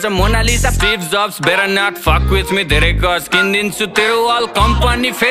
Mona Lisa, Steve Jobs, better not fuck with me. धेरै गज किनिदिन्छु तेरो अल कम्पनी।